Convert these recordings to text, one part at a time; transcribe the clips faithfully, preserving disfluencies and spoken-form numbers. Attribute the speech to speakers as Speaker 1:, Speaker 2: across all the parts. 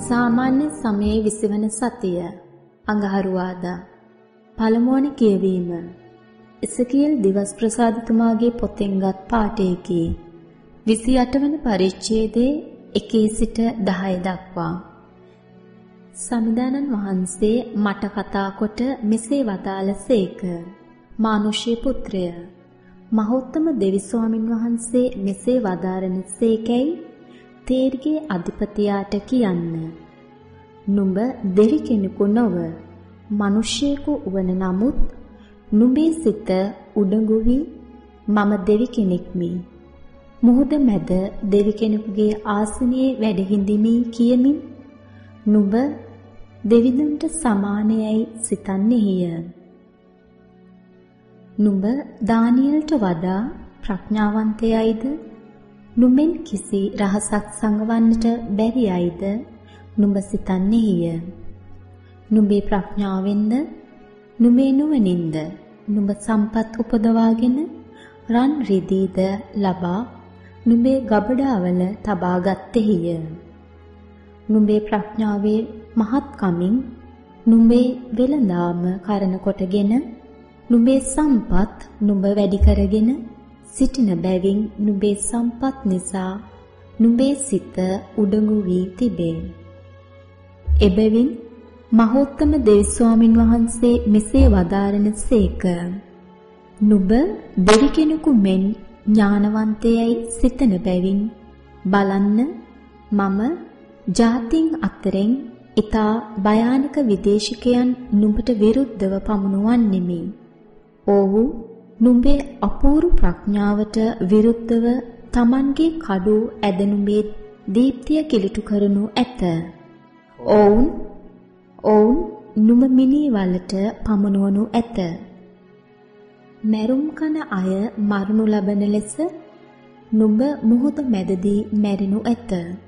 Speaker 1: සාමාන්‍ය සමයේ විසිවන සතිය අඟහරුවාදා පළමුවන කියවීම එසකියල් දිවස් ප්‍රසාදතුමාගේ පොතෙන්ගත් පාඨයකි. විසිඅට වන පරිච්ඡේදයේ එකේ සිට දහය දක්වා. සමිදානන් වහන්සේ මට කතා කොට මෙසේ වදාළසේක. මානුෂ්‍ය පුත්‍රය, මහෞත්තම දෙවි ස්වාමින් වහන්සේ මෙසේ වදාරන සේකයි තේර්ගේ අධිපතියාට කියන්න. නුඹ දෙවි කෙනෙකු නොව මිනිසෙකු වන නමුත් නුඹේ සිත උඩඟු වී මම දෙවි කෙනෙක්මි. මුහුද මැද දෙවි කෙනෙකුගේ ආසනයේ වැඩ හිඳිමි කියමින් නුඹ දෙවිඳුන්ට සමානයයි සිතන්නේය. නුඹ දානියෙල්ට වඩා ප්‍රඥාවන්තයයිද? නුඹෙන් කිසි රහසක් සංගවන්නට බැරියයිද? නුඹ සිතන්නේය. නුඹේ ප්‍රඥාවෙන්ද? නුඹේ නුවණින්ද? නුඹ සම්පත් උපදවාගෙන රන් රිදීද ලබා නුඹේ ගබඩාවල තබා ගත්තේය. නුඹේ ප්‍රඥාවේ මහත්කමින් නුඹේ වෙළඳාම කරන කොටගෙන නුඹේ සම්පත් නුඹ වැඩි කරගෙන සිටින බැවින් නුඹේ සම්පත් නිසා නුඹේ සිත උඩඟු වී තිබේ. එබැවින් මහෞත්තම දෙවි ස්වාමින් වහන්සේ මෙසේ වදාරන සේක. නුඹ දෙවි කෙනෙකු මෙන් ඥානවන්තයයි සිතන බැවින් බලන්න මම ජාතින් අතරින් ඊතා භයානක විදේශිකයන් නුඹට විරුද්ධව පමුණුවන්නෙමි. ඔව්හු නුඹේ අපූර්ව ප්‍රඥාවට විරුද්ධව Tamanගේ කඩු ඇද නුඹේ දීප්තිය කිලිටු කරනු ඇත. ඔවුන් ඔවුන් නුඹ මිනී වලට පමුණුවනු ඇත. මැරුම් කන අය මරණු ලබන ලෙස නුඹ මුහුද මැදදී මැරෙනු ඇත.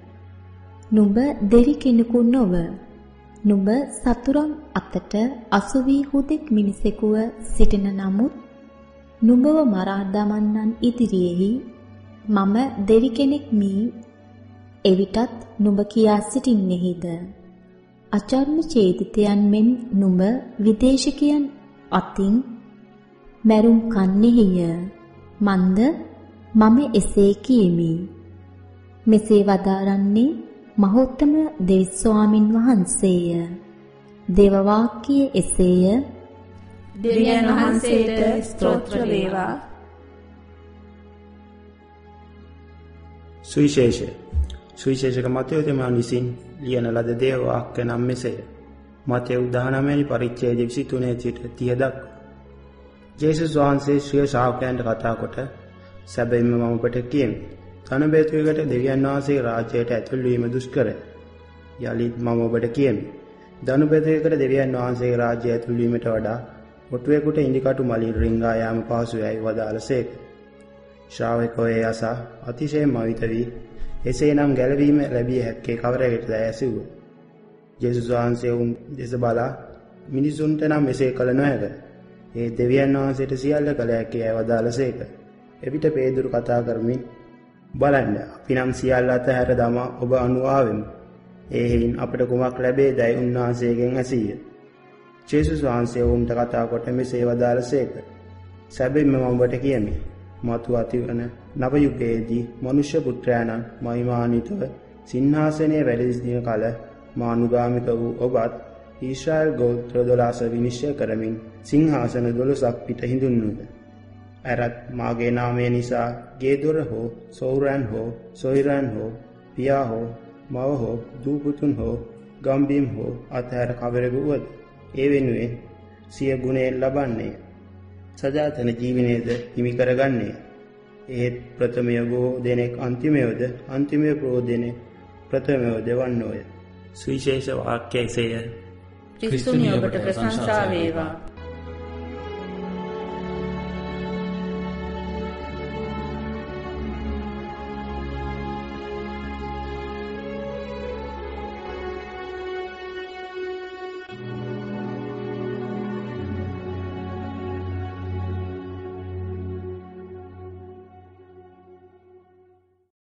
Speaker 1: නුඹ දෙවි කෙනෙකු නොව. නුඹ සතුරන් අතට අසු වී හුදෙක් මිනිසෙකුව සිටින නමුත් නුඹව මරා දමන්නන් ඉදිරියේහි මම දෙවි කෙනෙක් මී එවිටත් නුඹ කියා සිටින්නේහිද? අචර්ම චේතිතයන් මෙන් නුඹ විදේශිකයන් අතින් මැරුම් කන්නේහිය. මන්ද මම එසේ කියමි. මෙසේ වදාරන්නේ මහෞත්තම දෙවි ස්වාමින් වහන්සේය. දේව වාක්‍යය එසේය.
Speaker 2: දෙවියන් වහන්සේට ස්තෝත්‍ර වේවා.
Speaker 3: සුවිශේෂ සුවිශේෂක මතයෝ තෙමන් විසින් ලියන ලද දේව වාක්‍ය නම් මෙසේය. මතයෝ දහනවය වෙනි පරිච්ඡේදය විසිතුන සිට තිහ දක්වා. ජේසුස් වහන්සේ ශ්‍රී ශ්‍රාවකයන්ට කතා කොට සැබවින්ම මම ඔබට කියමි. ධනබේතුවකට දෙවියන් වහන්සේගේ රාජ්‍යයට ඇතුල් වීම දුෂ්කරයි. යලිත් මම ඔබට කියමි. ධනබේතුවකට දෙවියන් වහන්සේගේ රාජ්‍යයට ඇතුල් වීමට වඩා ඔටුවෙකුට ඉන්දිකටු මලින් රිංගා යාම පහසුයයි වදාළසේක. ශ්‍රාවකයෝ ඒ අසා අතිශයින් මවිත වී එසේනම් ගැලවීම ලැබිය හැක්කේ කවරයකටද ඇසුවා. ජේසුස් වහන්සේ උන් දෙස බලා මිනිසුන්ට නම් මෙසේ කළ නොහැක. ඒ දෙවියන් වහන්සේට සියල්ල කළ හැකියි වදාළසේක. එවිට පේදුරු කතා කරමින් බලන්න අපි නම් සියල්ල අතහැර දමා ඔබ අනුව ආවෙමු. ඒ හේයින් අපට කුමක් ලැබේදයි උන්වහන්සේගෙන් ඇසීය. ජේසුස් වහන්සේ වුන්ට කතා කොට මෙසේ වදාළසේක. සැබවින්ම මම ඔබට කියමි. මතු අතිවන නව යුගයේදී මනුෂ්‍ය පුත්‍රයාණන් මහිමාන්විතව සිංහාසනයේ වැඩ සිටින කල මානුගාමික වූ ඔබත් ඊශ්‍රායල් ගෝත්‍ර දොළහස විනිශ්චය කරමින් සිංහාසන දොළොසක් පිට හිඳුන්නුද. ඇරත් මාගේ නාමය නිසා ගේදොර හෝ සෞරයන් හෝ සොයිරයන් හෝ පියා හෝ මව හෝ දූපුතුන් හෝ ගම්බීම් හෝ අතහැර කවරෙකු වුවද ඒ වෙනුවෙන් සිය ගුණයෙන් ලබන්නේ සදාතන ජීවනයේද හිමි කරගන්නේ. ඒත් ප්‍රථමය බොහෝ දෙනෙක් අන්තිමයෝද අන්තිමය බොහෝ දෙනෙක් ප්‍රථමයෝද වන්නෝය. සුවිශේෂ වාක්‍යය එසේය.
Speaker 2: ක්‍රිස්තුනි ඔබට ප්‍රශංසා වේවා.